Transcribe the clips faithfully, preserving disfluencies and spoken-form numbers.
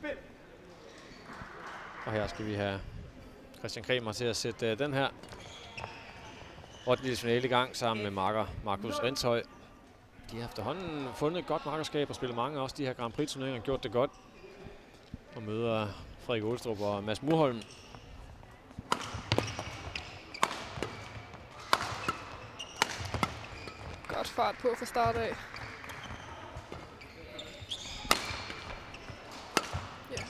Og her skal vi have Christian Kremer til at sætte uh, den her ottende finale i gang sammen med marker Markus Rinshøj. De har efterhånden fundet et godt markerskab og spillet mange også de her Grand Prix-turneringer og gjort det godt. Og møder Frederik Ålstrup og Mads Murholm. Godt fart på fra start af. Yeah.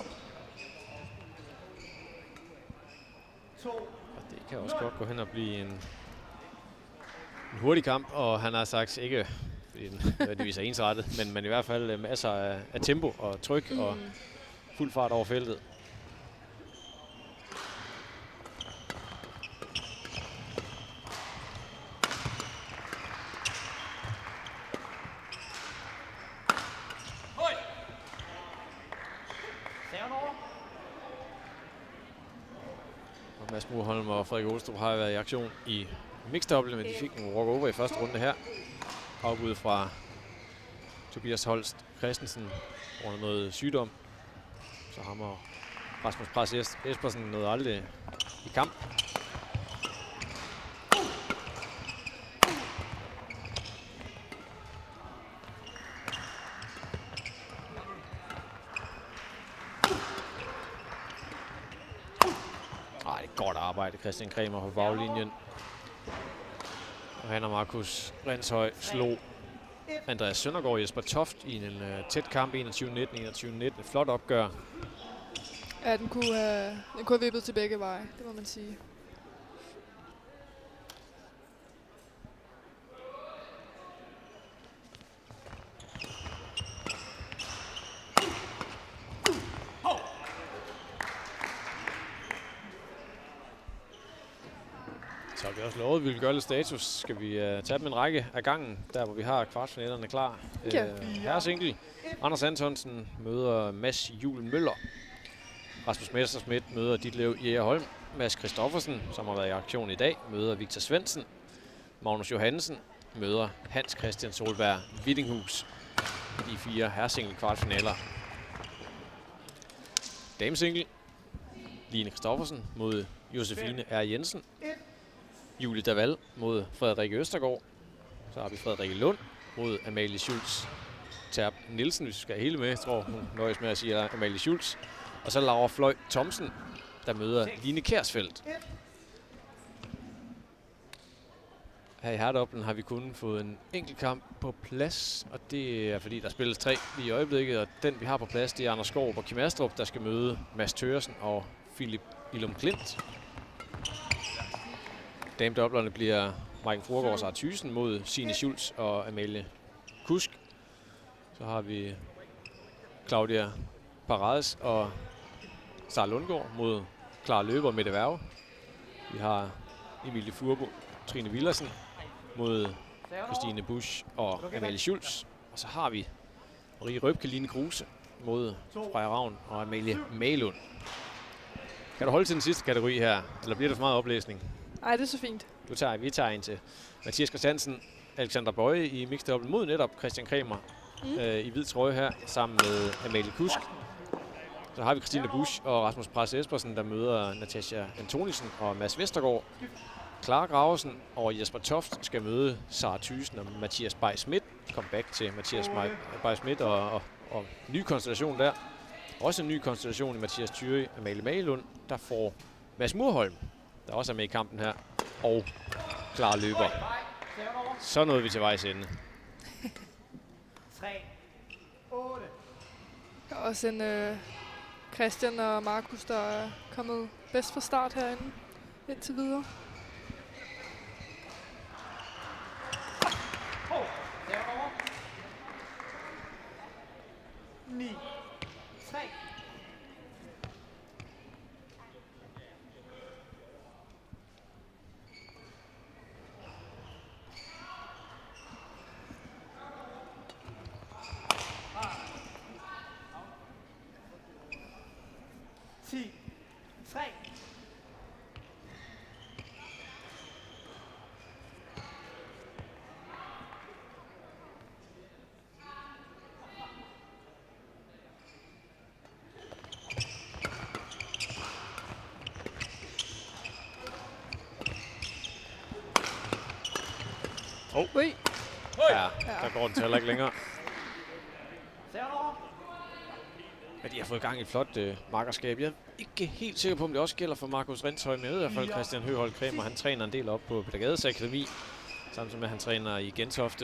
Og det kan også godt gå hen og blive en, en hurtig kamp, og han har sagt ikke, fordi den nødvendigvis er ensrettet, men, men i hvert fald masser af, af tempo og tryk mm. og fuld fart over feltet. Mads Murholm og Frederik Ålstrup har været i aktion i mixed-double, men de fik en walk-over i første runde her. Afbud fra Tobias Holst Christensen under noget sygdom. Så ham og Rasmus Pras Espersen nåede aldrig i kamp. Godt arbejde, Christian Kremer på baglinjen. Og han og Markus Rinshøj slog Andreas Søndergaard og Jesper Toft i en uh, tæt kamp, enogtyve nitten enogtyve nitten. Et flot opgør. Ja, den kunne have, den kunne have vippet til begge veje, det må man sige. Så har vi også lovet, at vi vil gøre lidt status. Skal vi uh, tage dem en række af gangen, der hvor vi har kvartfinalerne klar. Ja. Uh, herresingle. Anders Antonsen møder Mads Juhl Møller. Rasmus Messerschmidt møder Ditlev Jægerholm. Mads Christoffersen, som har været i aktion i dag, møder Victor Svendsen. Magnus Johansen møder Hans Christian Solberg Vittinghus. De fire herresingle kvartfinaler. Damesingle. Line Christoffersen mod Josefine R. Jensen. Julie Daval mod Frederik Østergaard. Så har vi Frederik Lund mod Amalie Schultz Terp Nielsen, hvis vi skal have hele med. Jeg tror, hun nøjes med at sige Amalie Schultz. Og så Laura Fløj Thomsen, der møder Line Kjærsfeldt. Her i herredoblen har vi kun fået en enkelt kamp på plads, og det er fordi, der spilles tre lige i øjeblikket. Og den, vi har på plads, det er Anders Skov og Kim Astrup, der skal møde Mads Thøresen og Philip Ilum Klint. Damedoblerne bliver Maiken Fruergaard og Sara Thyssen mod Signe Schultz og Amalie Kusk. Så har vi Claudia Parades og Sara Lundgaard mod Clara Løber og Mette Værge. Vi har Emilie Furbo, Trine Villersen mod Christine Busch og Amalie Schultz. Og så har vi Marie Røbke, Line Kruse mod Freja Ravn og Amalie Malund. Kan du holde til den sidste kategori her, eller bliver det for meget oplæsning? Nej, det er så fint. Du tager, vi tager en til Mathias Christiansen, Alexander Bøje i mixed double mod netop Christian Kremer mm. øh, i hvid trøje her, sammen med Amalie Kusk. Så har vi Christine Busch og Rasmus Pras Espersen, der møder Natasha Antonissen og Mads Vestergaard. Clara Gravesen og Jesper Toft skal møde Sara Thyssen og Mathias Bay Schmidt. Comeback til Mathias Bay Schmidt og, og, og ny konstellation der. Også en ny konstellation i Mathias Thyri og Amalie Malund, der får Mads Murholm, der også er med i kampen her, og Clara Løber. Så nåede vi til vejs ende. tre otte. Der er også en øh, Christian og Markus, der er kommet bedst fra start herinde indtil videre. ni tre. ti tre. Oh. Ui. Ja, der går den til heller ikke længere. Ja, de har fået gang i et flot øh, markerskab. Jeg er ikke helt sikker på, om det også gælder for Markus Rindshøj, men jeg ved i hvert fald, Christian Høgholt Kræmer, han træner en del op på Peter Gades Akademi, samtidig med, at han træner i Gentofte.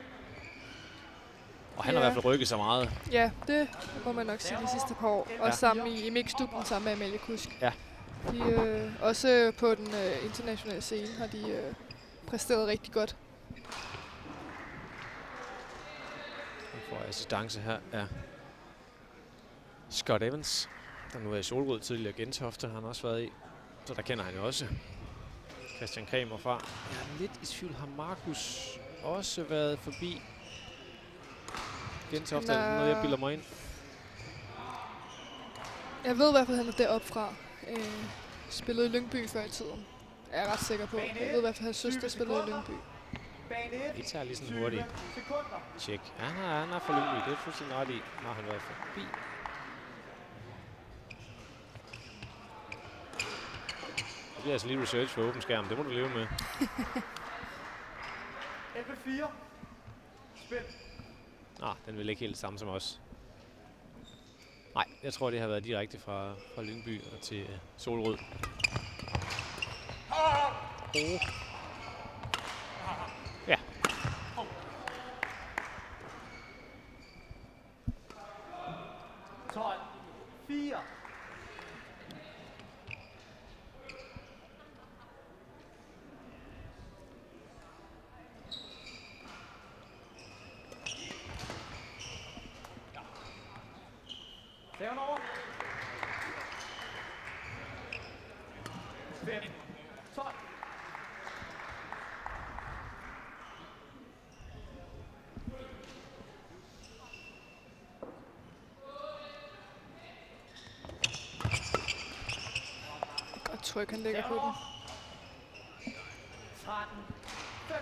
Og han ja. har i hvert fald rykket sig meget. Ja, det må man nok sige de sidste par år. Ja. Og sammen i, i mixdubben sammen med Amalie Kusk. Ja. De, øh, også på den øh, internationale scene har de øh, præsteret rigtig godt. Vi får assistance her af Scott Evans, der nu er i Solrød, tidligere Gentofte, har han også været i. Så der kender han jo også Christian Kræmer fra. Jeg er lidt i tvivl, har Markus også været forbi Gentofte? Er det noget, jeg bilder mig ind? Jeg ved i hvert fald, at han er deroppe fra. Øh, spillede i Lyngby før i tiden. Er jeg ret sikker på. Jeg ved i hvert fald, at hans søster spillede i Lyngby. Vi tager lige sådan hurtigt tjek. Ja, han er, han er fra Lyngby. Det er fuldstændig ret i. Har han været forbi? Det bliver altså lige research for åben skærm. Det må du leve med. elleve fire. Spil. Ah, den vil ikke helt det samme som os. Nej, jeg tror, det har været direkte fra, fra Lyngby og til uh, Solrød. Oh. Ja. tolv. fire. Serven over. fem. tolv. Og tryk, han lægger på den. tretten. fem.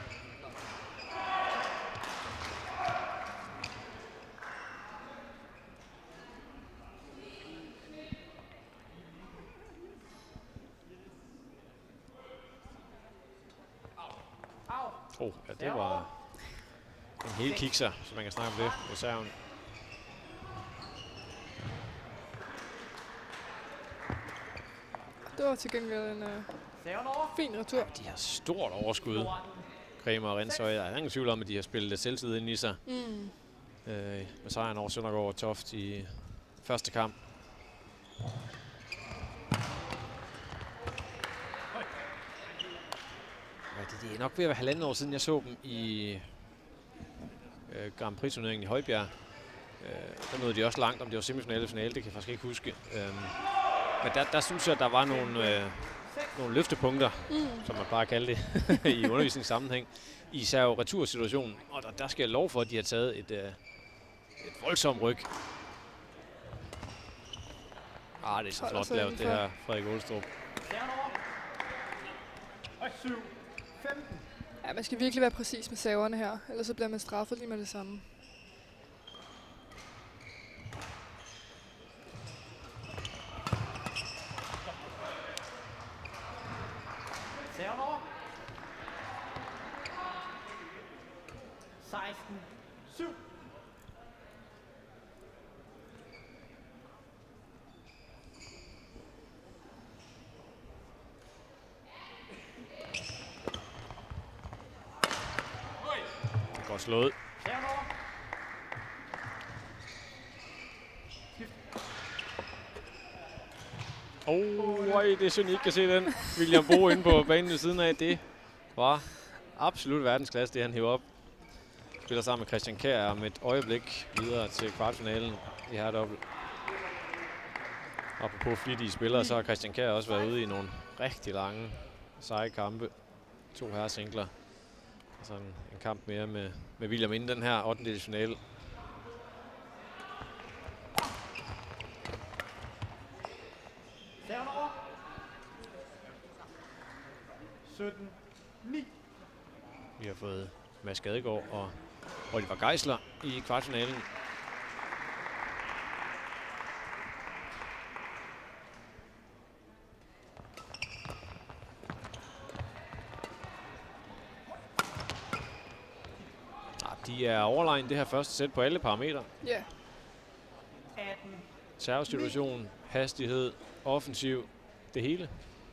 Oh, ja, det var en hel kikser, så man kan snakke om det med serven. Det var til gengæld en uh, fin retur. De har stort overskud, Kræmer og Rindshøj. Der er ingen tvivl om, at de har spillet lidt selvtid ind i sig. Mm. Øh, med sejren over Søndergaard og Toft i første kamp. Ja, det, det er nok ved at være halvanden år siden, jeg så dem i øh, Grand Prix-turneringen i Højbjerg. Øh, der nåede de også langt, om det var semifinale eller finale, det kan jeg faktisk ikke huske. Øh, men der, der synes jeg, at der var nogle, øh, nogle løftepunkter, mm. som man bare kalder det i undervisningssammenhæng, i især retursituationen. Og der, der skal jeg lov for, at de har taget et, øh, et voldsomt ryg. Ah, det er så flot lavet, det her, Frederik Ålstrup. Ja, man skal virkelig være præcis med saverne her, ellers så bliver man straffet lige med det samme. Serven over. seksten. syv. Godt slået. Åh, oh, det er synd, I ikke kan se den. William Bo inde på banen ved siden af. Det var absolut verdensklasse, det han hæver op. Spiller sammen med Christian Kjær om et øjeblik videre til kvartfinalen i herredobbelt. Apropos flittige spillere, så har Christian Kjær også været ude i nogle rigtig lange, seje kampe. To herresingler. Så en, en kamp mere med, med William inden den her ottendedels finale. sytten. ni. Vi har fået Mads Gadegaard og Oliver Geisler i kvartfinalen. De er overlegen det her første sæt på alle parametre. Ja. atten. Servesituation, hastighed, offensiv, det hele.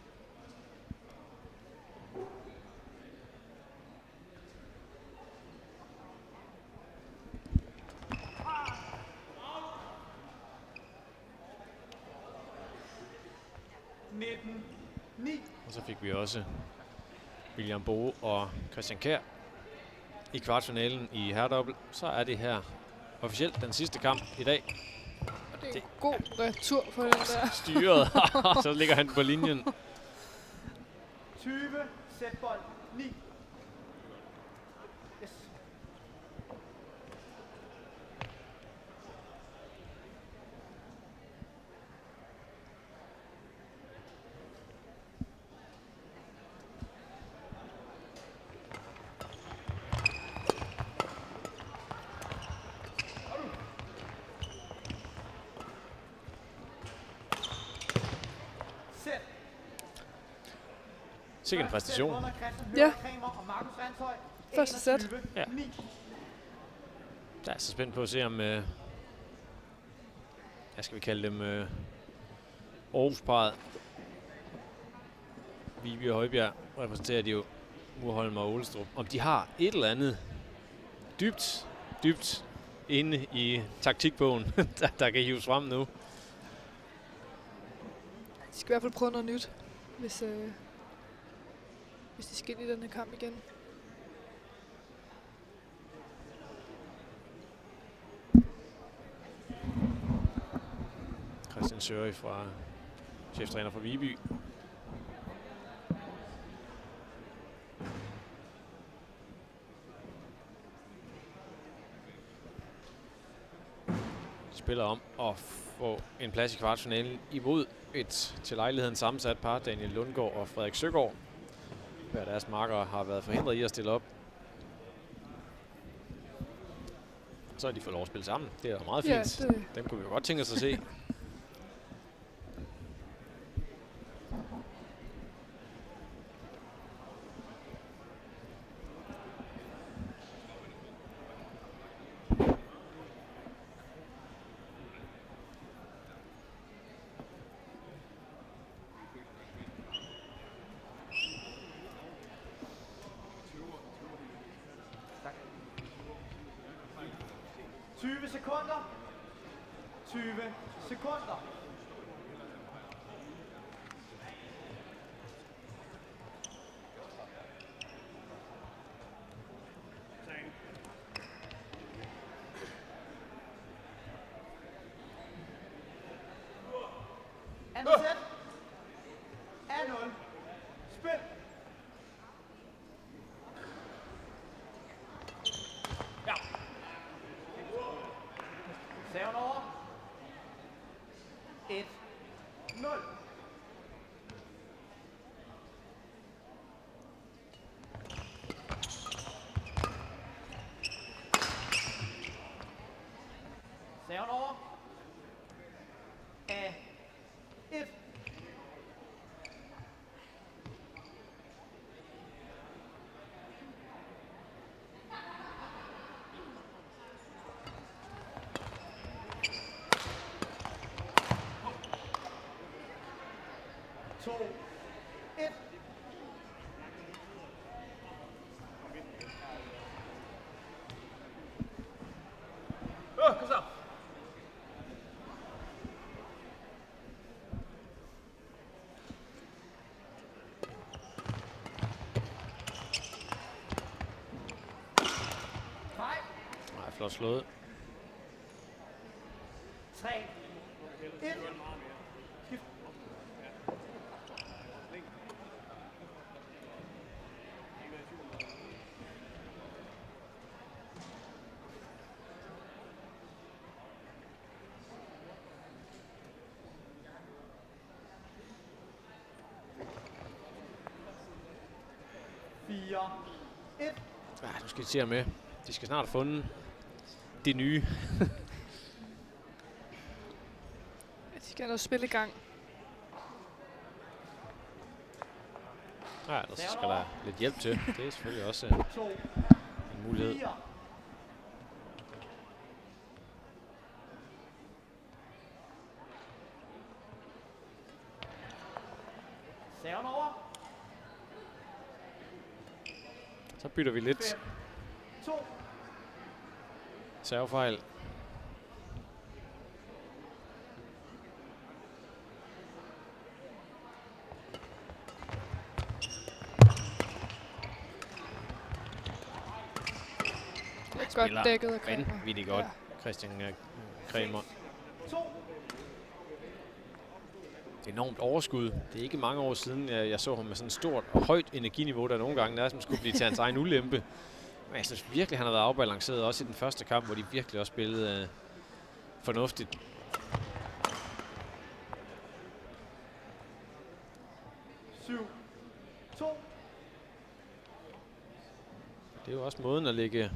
nitten. ni. Og så fik vi også William Boe og Christian Kjær i kvartfinalen i herredobbelt. Så er det her officielt den sidste kamp i dag. Og det er en god retur på den der. Styret, så ligger han på linjen. tyve. Sætbold. ni. Yes. Sæt. Sikke en præstation. Ja. Og Markus Randshøj. Første sæt. enogtyve. Ja. ni. Jeg er så spændt på at se om, øh, hvad skal vi kalde dem, øh, Aarhus-parret. Viby og Højbjerg repræsenterer de jo Murholm og Ålestrup. Om de har et eller andet dybt, dybt inde i taktikbogen, der, der kan hives frem nu. De skal i hvert fald prøve noget nyt, hvis, øh, hvis de skal ind i den her kamp igen. Christian Søri fra cheftræner for Viby. Spiller om at få en plads i kvartfinalen imod et til lejligheden sammensat par, Daniel Lundgaard og Frederik Søgaard. Hver deres marker har været forhindret i at stille op. Så har de fået lov at spille sammen. Det er jo meget Ja, fint. det- Dem kunne vi jo godt tænke os at se. tyve sekunder. tyve sekunder. Andet sæt. A nul. Spil. Ja. Serven over. et nul. Serven over. A et. to, et. Øh, kom så. Nej. Nej, flot slået. tre, et. Skift. fire, et. Ja, nu skal de se med. De skal snart have fundet det nye. De skal have noget spil i gang. Ja, der skal der lidt hjælp til. Det er selvfølgelig også to, en mulighed. fire. Serven over. Så bytter vi lidt fem, to. servefejl. Godt dækket af Kræmer. Vanvittigt godt, ja. Christian uh, Kræmer. to. Det er enormt overskud. Det er ikke mange år siden, jeg, jeg så ham med sådan et stort og højt energiniveau, der nogle gange næsten skulle blive til hans egen ulempe. Men jeg synes virkelig, han har været afbalanceret, også i den første kamp, hvor de virkelig også spillede uh, fornuftigt. syv, to. Det er jo også måden at lægge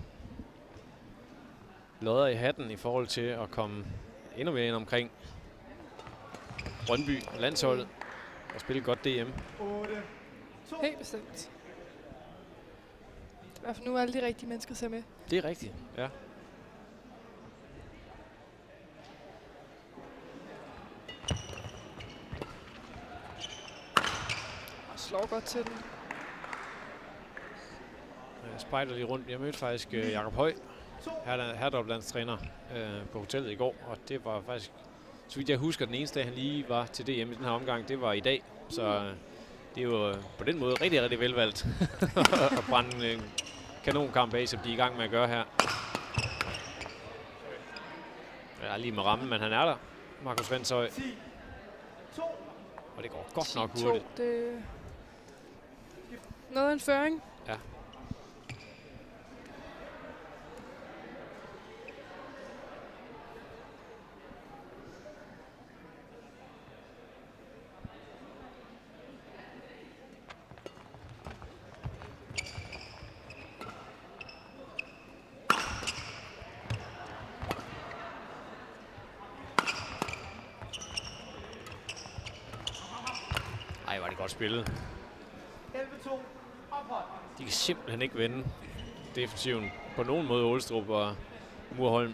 lodder i hatten i forhold til at komme endnu mere ind omkring Brøndby og landsholdet og spille godt D M. otte, to. Helt bestemt. I hvert fald nu er alle de rigtige mennesker ser med. Det er rigtigt, ja. Og slår godt til den. Jeg spejder lige rundt. Jeg mødte faktisk uh, Jakob Høj, herredoblandstræner, uh, på hotellet i går, og det var faktisk, så vidt jeg husker, den eneste dag, han lige var til D M i den her omgang, det var i dag. Så uh, det er jo uh, på den måde rigtig, rigtig velvalgt at brænde en kanonkamp af, som de er i gang med at gøre her. Jeg er lige med ramme, men han er der, Markus Vendshøj. ti, to. Og det går godt nok ti to, hurtigt. det noget af en føring. Ja. Ej, var det godt spillet. elleve to. Ophold. De kan simpelthen ikke vende defensiven på nogen måde, Ålstrup og Murholm.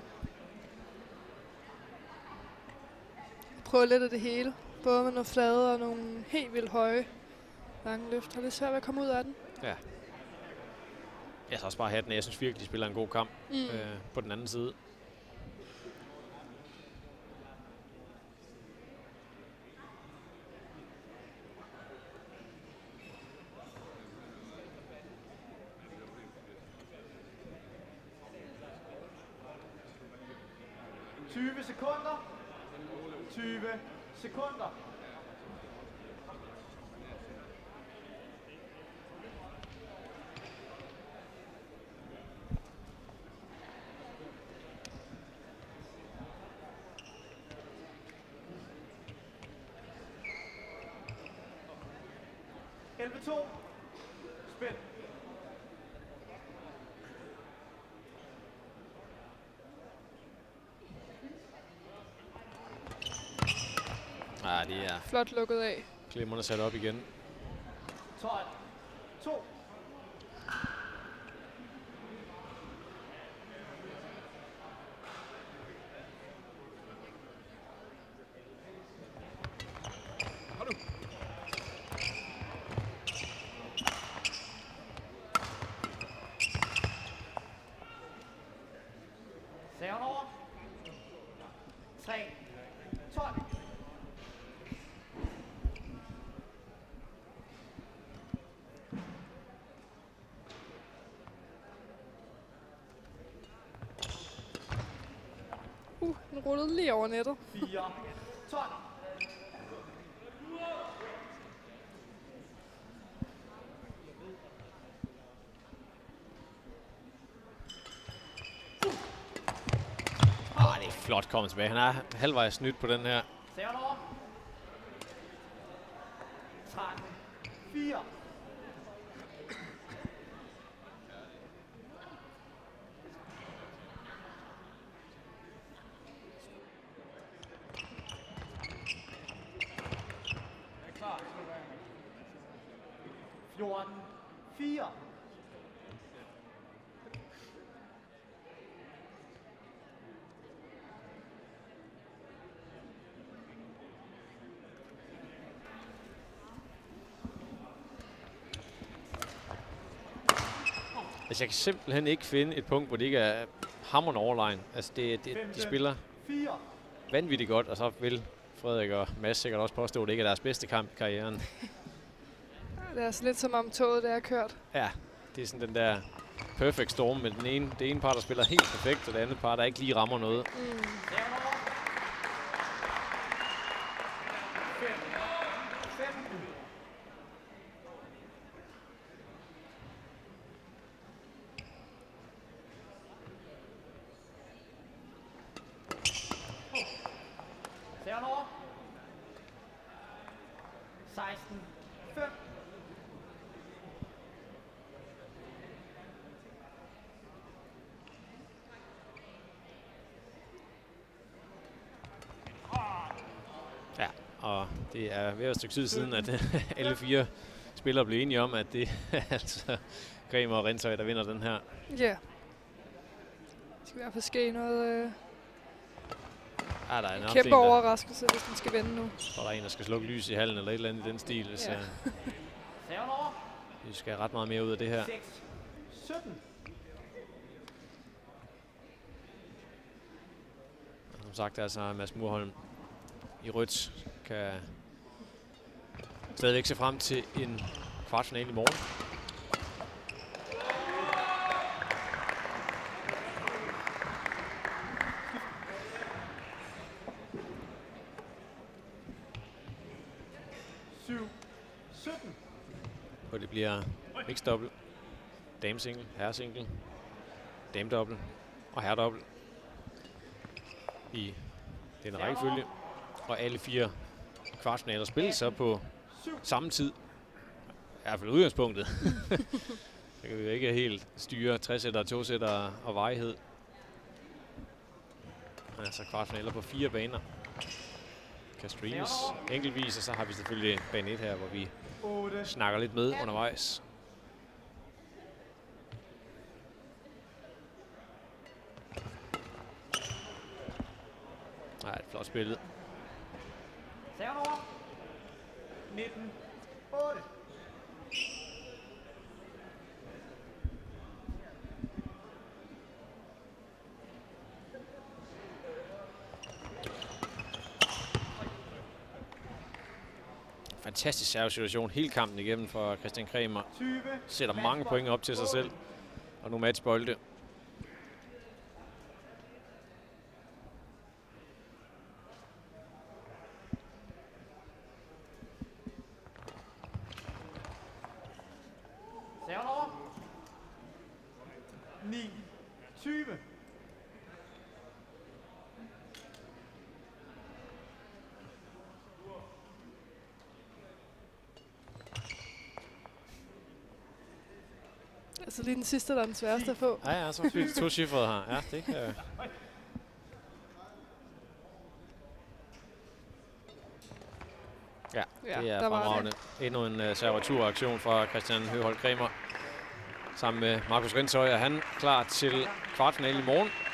Prøver lidt af det hele. Både med nogle flade og nogle helt vildt høje lange løft. Har lidt svært ved at komme ud af den. Ja. Jeg så også bare hatten af. Jeg synes virkelig, de spiller en god kamp mm. øh, på den anden side. tyve sekunder. tyve sekunder. elleve to. Spil. Ja, det er Flot lukket af. glimrende sat op igen. tolv. to. Serven over. tre. tolv. Uh, den rullede lige over nettet. fire. tolv. Ah, det er flot kommet tilbage. Han er halvvejs snydt på den her. Serven over. tretten. fire. fjorten. fire. Altså, jeg kan simpelthen ikke finde et punkt, hvor det ikke er hammerende overline. Altså, det, det, de spiller fire. vanvittigt godt, og så vil Frederik og Mads sikkert også påstå, at det ikke er deres bedste kamp i karrieren. Det er altså lidt som om toget der er kørt. Ja, det er sådan den der perfect storm med den ene, det ene par, der spiller helt perfekt, og det andet par, der ikke lige rammer noget. Mm. seksten fem. Ja, og det er ved et stykke tid siden, at alle fire spillere blev enige om, at det er altså Kræmer og Rindsøj, der vinder den her. Ja. Yeah. Det skal i hvert fald ske noget øh, Ah, der er en kæmpe en, der, overraskelse, hvis den skal vinde nu. og der er en, der skal slukke lys i hallen eller et eller andet i den stil, hvis Ja. uh, vi skal have ret meget mere ud af det her. seks sytten. Og som sagt, altså Mads Murholm i rødt kan stadigvæk se frem til en kvartfinale i morgen. syv sytten. Og det bliver mixed double, damesingle, herresingle, damedobbel og herredobbel i den rækkefølge. Og alle fire kvartfinaler spilles så på samme tid. I hvert fald udgangspunktet. Så kan vi jo ikke helt styre tre-sætter, to-sætter og varighed. Altså kvartfinaler på fire baner. Kan streames enkeltvis, og så har vi selvfølgelig bane et her, hvor vi otte. snakker lidt med undervejs. Nej, et flot spillet. Serven over. nitten otte. Fantastisk servesituation hele kampen igennem for Christian Kræmer. tyve. Sætter mange point op til sig selv. Og nu matchbolde. Serven over. ni tyve. Altså lige den sidste, der er den sværeste at få. Ja, ja, så fik to chiffrede her. Ja, det kan... Ja, Ja, det er der var fremragende. Endnu en uh, servaturaktion fra Christian Høholt Kræmer sammen med Markus Rindsøj. Er han klar til kvartfinale i morgen?